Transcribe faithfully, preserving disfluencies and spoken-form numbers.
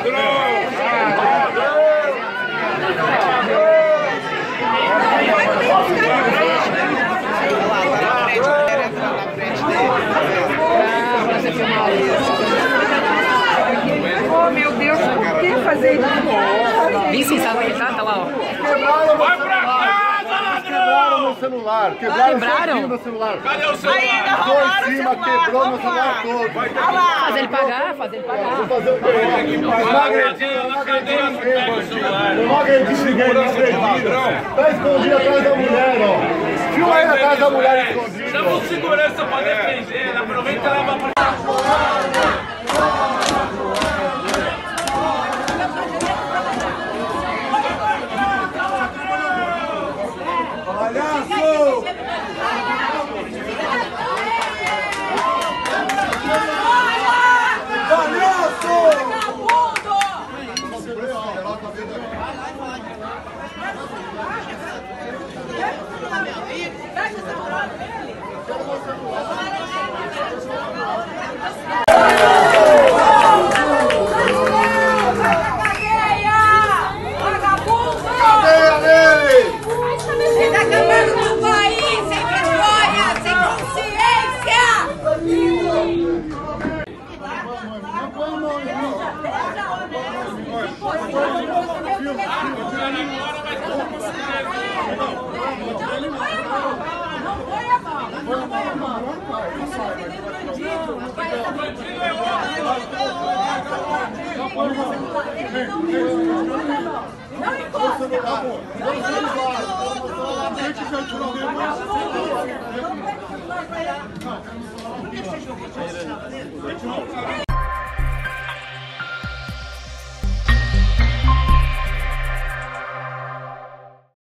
Oh, meu Deus, por que fazer isso? Vem sim, sabe onde tá? Tá lá, ó. Vai pra casa, ladrão! Meu celular, quebraram, Quebraram? meu celular. Cadê o celular? Ainda Tô roubaram em cima, o celular. quebrou meu celular todo. Fazer ele pagar, fazer ele pagar. Vou fazer o quê? Não agredi, não agredi ninguém, bandido. Não agredi ninguém, não agredi. Tá escondido atrás da mulher, ó. Filma aí atrás da mulher escondido. Chama o segurança pra defender, aproveita e leva pra... Palhaço! Não